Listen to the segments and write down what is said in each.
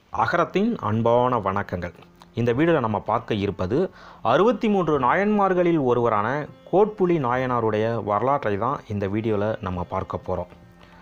அகரத்தின் அன்பான வணக்கங்கள். இந்த வீடியோவில் நம்ம பார்க்க இருப்பது 63 நாயன்மார்களில் ஒருவரான கோட்புலி நாயனாருடைய வரலாற்றை தான் இந்த வீடியோவில் நம்ம பார்க்க போகிறோம்.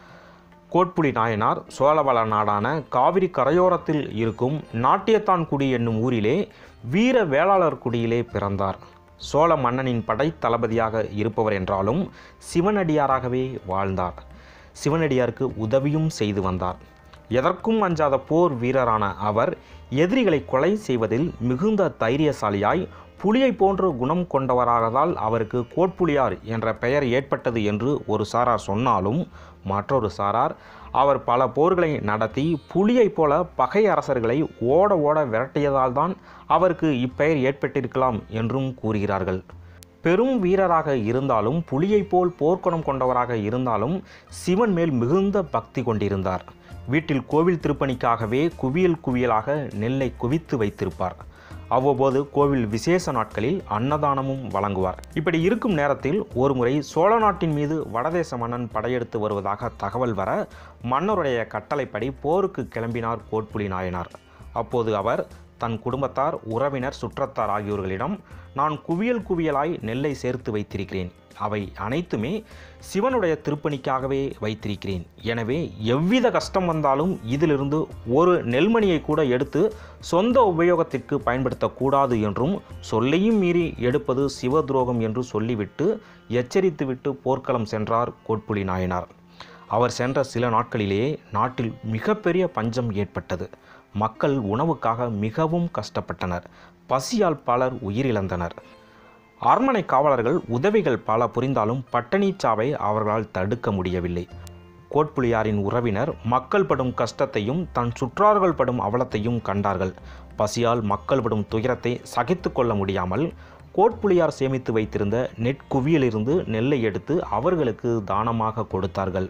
கோட்புலி நாயனார் சோழவள நாடான காவிரி கரையோரத்தில் இருக்கும் நாட்டியத்தான்குடி என்னும் ஊரிலே வீர வேளாளர் குடியிலே பிறந்தார். சோழ மன்னனின் படை தளபதியாக இருப்பவர் என்றாலும் சிவனடியாராகவே வாழ்ந்தார். சிவனடியாருக்கு உதவியும் செய்து வந்தார். எதற்கும் அஞ்சாத போர் வீரரான அவர் எதிரிகளை கொலை செய்வதில் மிகுந்த தைரியசாலியாய் புலியை போன்ற குணம் கொண்டவராகதால் அவருக்கு கோட்புலியார் என்ற பெயர் ஏற்பட்டது என்று ஒரு சாரார் சொன்னாலும், மற்றொரு சாரார் அவர் பல போர்களை நடத்தி புலியைப் போல பகை அரசர்களை ஓட ஓட விரட்டியதால் தான் அவருக்கு இப்பெயர் ஏற்பட்டிருக்கலாம் என்றும் கூறுகிறார்கள். பெரும் வீரராக இருந்தாலும் புலியைப் போல் போர்க்குணம் கொண்டவராக இருந்தாலும் சிவன் மேல் மிகுந்த பக்தி கொண்டிருந்தார். வீட்டில் கோவில் திருப்பணிக்காகவே குவியல் குவியலாக நெல்லை குவித்து வைத்திருப்பார். அவ்வப்போது கோவில் விசேஷ நாட்களில் அன்னதானமும் வழங்குவார். இப்படி இருக்கும் நேரத்தில் ஒருமுறை சோழ நாட்டின் மீது வடதேச மன்னன் படையெடுத்து வருவதாக தகவல் வர மன்னருடைய கட்டளைப்படி போருக்கு கிளம்பினார் கோட்புலி நாயனார். அப்போது அவர் தன் குடும்பத்தார், உறவினர், சுற்றத்தார் ஆகியோர்களிடம், நான் குவியல் குவியலாய் நெல்லை சேர்த்து வைத்திருக்கிறேன். அவை அனைத்துமே சிவனுடைய திருப்பணிக்காகவே வைத்திருக்கிறேன். எனவே எவ்வித கஷ்டம் வந்தாலும் இதிலிருந்து ஒரு நெல்மணியை கூட எடுத்து சொந்த உபயோகத்திற்கு பயன்படுத்தக்கூடாது என்றும், சொல்லையும் மீறி எடுப்பது சிவ துரோகம் என்று சொல்லிவிட்டு எச்சரித்துவிட்டு போர்க்களம் சென்றார் கோட்புலி நாயனார். அவர் சென்ற சில நாட்களிலேயே நாட்டில் மிகப்பெரிய பஞ்சம் ஏற்பட்டது. மக்கள் உணவுக்காக மிகவும் கஷ்டப்பட்டனர். பசியால் பலர் உயிரிழந்தனர். அரண்மனை காவலர்கள் உதவிகள் பல புரிந்தாலும் பட்டினி சாவை அவர்களால் தடுக்க முடியவில்லை. கோட்புலியாரின் உறவினர் மக்கள் படும் கஷ்டத்தையும் தன் சுற்றார்கள் படும் அவலத்தையும் கண்டார்கள். பசியால் மக்கள் படும் துயரத்தை சகித்து கொள்ள முடியாமல் கோட்புலியார் சேமித்து வைத்திருந்த நெற்குவியிலிருந்து நெல்லை எடுத்து அவர்களுக்கு தானமாக கொடுத்தார்கள்.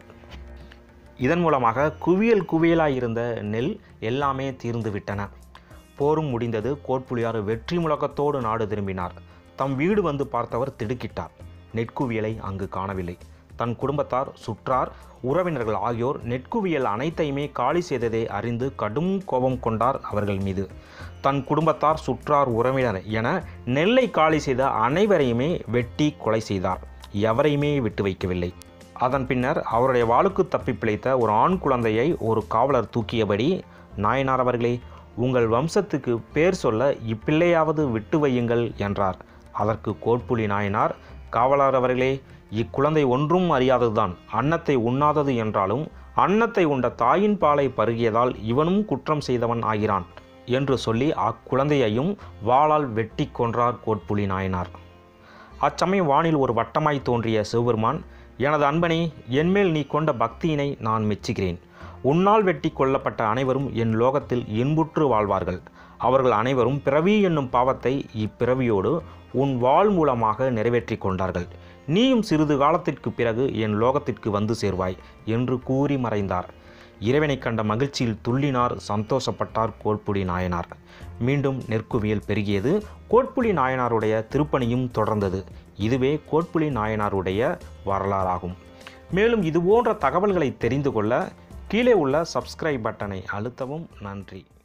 இதன் மூலமாக குவியல் குவியலாயிருந்த நெல் எல்லாமே தீர்ந்து விட்டன. போரும் முடிந்தது. கோட்புலியார் வெற்றி முழக்கத்தோடு நாடு திரும்பினார். தம் வீடு வந்து பார்த்தவர் திடுக்கிட்டார். நெற்குவியலை அங்கு காணவில்லை. தன் குடும்பத்தார், சுற்றார், உறவினர்கள் ஆகியோர் நெற்குவியல் அனைத்தையுமே காலி செய்ததை அறிந்து கடும் கோபம் கொண்டார் அவர்கள் மீது. தன் குடும்பத்தார், சுற்றார், உறவினர் என நெல்லை காலி செய்த அனைவரையுமே வெட்டி கொலை செய்தார். எவரையுமே விட்டு வைக்கவில்லை. அதன் பின்னர் அவருடைய வாளுக்கு தப்பி பிழைத்த ஒரு ஆண் குழந்தையை ஒரு காவலர் தூக்கியபடி, நாயனார் அவர்களே, உங்கள் வம்சத்துக்கு பேர் சொல்ல இப்பிள்ளையாவது விட்டு வையுங்கள் என்றார். அதற்கு கோட்புலி நாயனார், காவலர் அவர்களே, இக்குழந்தை ஒன்றும் அறியாததுதான். அன்னத்தை உண்ணாதது என்றாலும் அன்னத்தை உண்ட தாயின் பாலை பருகியதால் இவனும் குற்றம் செய்தவன் ஆகிறான் என்று சொல்லி அக்குழந்தையையும் வாளால் வெட்டி கொன்றார் கோட்புலி நாயனார். அச்சமயம் வானில் ஒரு வட்டமாய் தோன்றிய சிவபெருமான், எனது அன்பனே, என்மேல் நீ கொண்ட பக்தியினை நான் மெச்சுகிறேன். உன்னால் வெட்டி கொல்லப்பட்ட அனைவரும் என் லோகத்தில் இன்புற்று வாழ்வார்கள். அவர்கள் அனைவரும் பிறவி என்னும் பாவத்தை இப்பிறவியோடு உன் வாள் மூலமாக நிறைவேற்றி கொண்டார்கள். நீயும் சிறிது காலத்திற்கு பிறகு என் லோகத்திற்கு வந்து சேர்வாய் என்று கூறி மறைந்தார். இறைவனை கண்ட மகிழ்ச்சியில் துள்ளினார், சந்தோஷப்பட்டார் கோட்புலி நாயனார். மீண்டும் நெற்குவியல் பெருகியது. கோட்புலி நாயனாருடைய திருப்பணியும் தொடர்ந்தது. இதுவே கோட்புலி நாயனாருடைய வரலாறாகும். மேலும் இதுபோன்ற தகவல்களை தெரிந்து கொள்ள கீழே உள்ள சப்ஸ்கிரைப் பட்டனை அழுத்தவும். நன்றி.